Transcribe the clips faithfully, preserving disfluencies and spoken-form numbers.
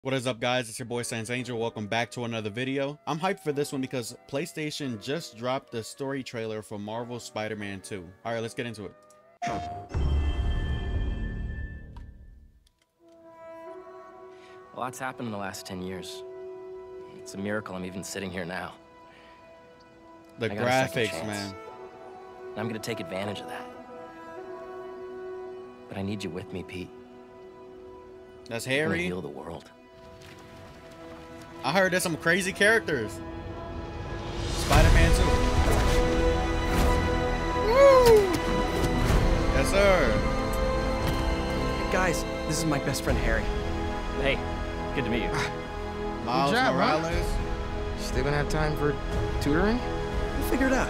What is up, guys? It's your boy Sans Angel. Welcome back to another video. I'm hyped for this one because PlayStation just dropped the story trailer for Marvel's Spider-Man two. All right, let's get into it. A lot's happened in the last ten years. It's a miracle I'm even sitting here now. The I got a second graphics, chance, man. and I'm gonna take advantage of that. But I need you with me, Pete. That's I'm gonna Harry. heal the world. I heard there's some crazy characters. Spider-Man two. Woo! Yes, sir. Hey guys, this is my best friend Harry. Hey, good to meet you. Miles Good job, huh? Morales. Still gonna have time for tutoring? We'll figure it out.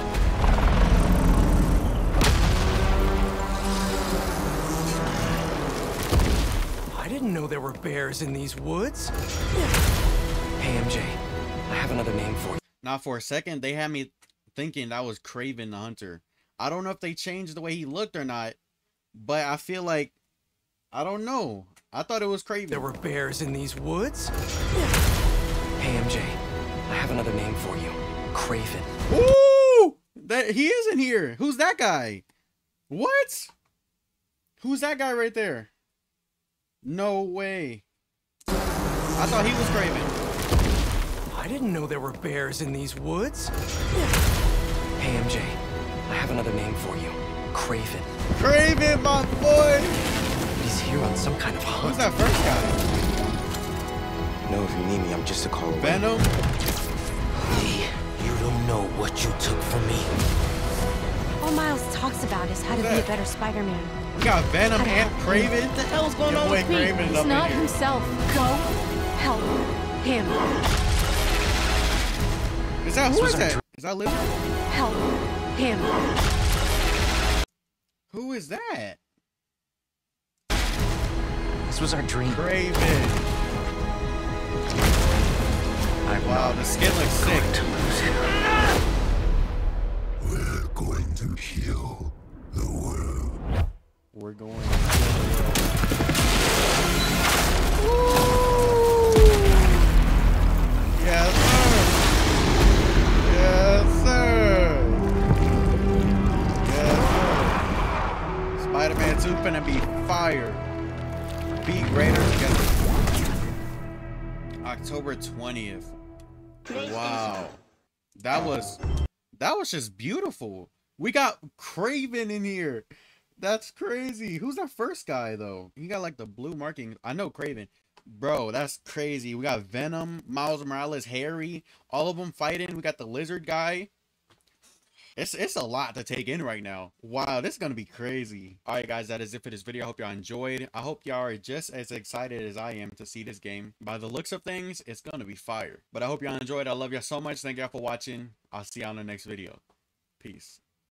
I didn't know there were bears in these woods. Hey M J, I have another name for you. Now, for a second, they had me thinking that was Kraven the Hunter. I don't know if they changed the way he looked or not, but I feel like, I don't know. I thought it was Kraven. There were bears in these woods. Hey M J, I have another name for you. Kraven. Ooh! That he is in here. Who's that guy? What? Who's that guy right there? No way. I thought he was Kraven. I didn't know there were bears in these woods. Hey M J, I have another name for you. Kraven. Kraven, my boy. He's here on some kind of hunt. Who's that first guy? No, if you need me, I'm just a call away. Venom? Lee, you don't know what you took from me. All Miles talks about is how to be a better Spider-Man. We got Venom How to and help Kraven. him. What the hell's going Your on boy with Pete? Kraven He's up in not here. himself. Go help him. Is that, who is that? Is that Lizard? Help him. Who is that? This was our dream. Kraven. Wow, the skin looks sick. We're going to heal the world. We're going. Yes, sir. Yes, sir. Yes, sir. Spider-Man two finna be fire. Be greater together. October twentieth. Wow. That was that was just beautiful. We got Kraven in here. That's crazy. Who's that first guy though? He got like the blue marking. I know Kraven. Bro, that's crazy. We got Venom, Miles Morales, Harry, all of them fighting. We got the lizard guy. It's it's a lot to take in right now. Wow, this is gonna be crazy. All right, guys, that is it for this video. I hope y'all enjoyed. I hope y'all are just as excited as I am to see this game. By the looks of things, it's gonna be fire. But I hope y'all enjoyed. I love y'all so much. Thank y'all for watching. I'll see y'all in the next video. Peace.